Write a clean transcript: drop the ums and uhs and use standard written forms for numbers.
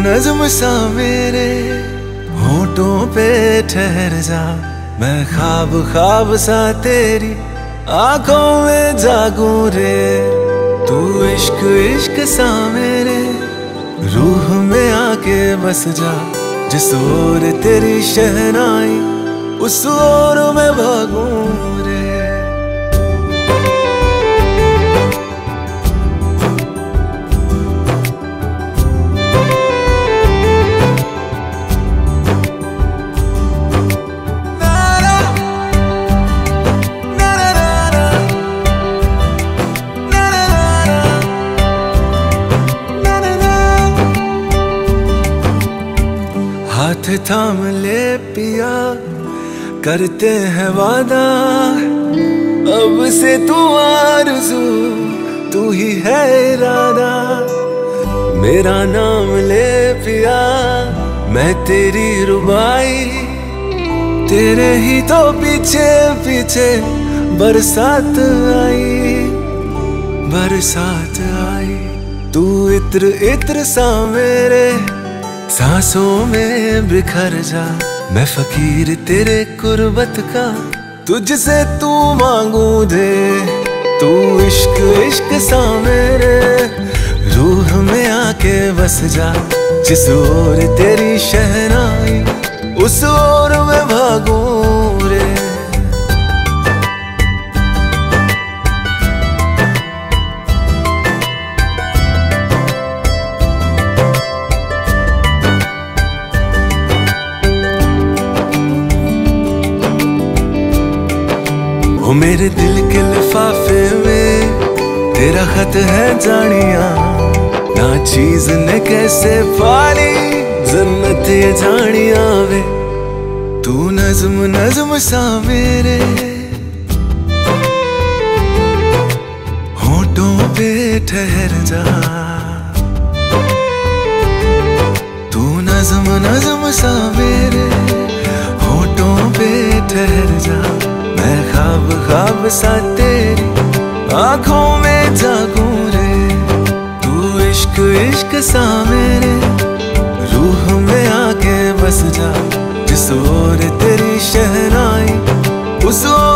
नज्म सा मेरे होठों पे ठहर जा, मैं ख्वाब ख्वाब सा तेरी आंखों में जागूं रे। तू इश्क इश्क सा मेरे रूह में आके बस जा, जिस ओर तेरी शहनाई उस ओर मैं भागूं रे। हाथ थाम ले पिया, करते हैं वादा, अब से तू आरज़ू तू ही है इरादा। मेरा नाम ले पिया, मैं तेरी रुबाई, तेरे ही तो पीछे पीछे बरसात आई, बरसात आई। तू इत्र इत्र सा मेरे सांसों में बिखर जा, मैं फकीर तेरे कुर्बत का, तुझसे तू मांगू दे। तू इश्क इश्क सा मेरे रूह में आके बस जा, जिस ओर तेरी शहनाई उस ओर मैं भागूं रे। वो मेरे दिल के लिफाफे में तेरा खत है जानिया, ना चीज ने कैसे पाली जन्नत ये जानिया वे। तू नज्म नज्म सा मेरे होठों पे ठहर जा, तू नज्म नज्म सा मेरे होठों पे ठहर जा, मैं ख्वाब ख्वाब सा तेरी आंखों में जागूं रे। तू इश्क इश्क सा मेरे रूह में आके बस जा, जिस ओर तेरी शहनाई उस ओर